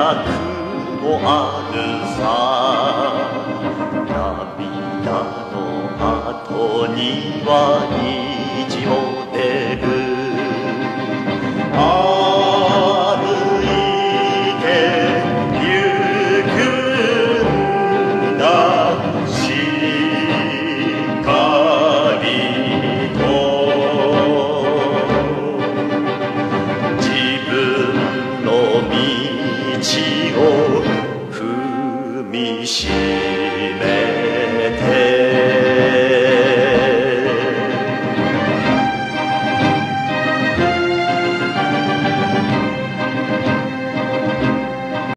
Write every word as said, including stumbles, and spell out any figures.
くもあるさ。涙の後には虹も出る。歩いてゆくんだしっかりと自分の道を踏みしめ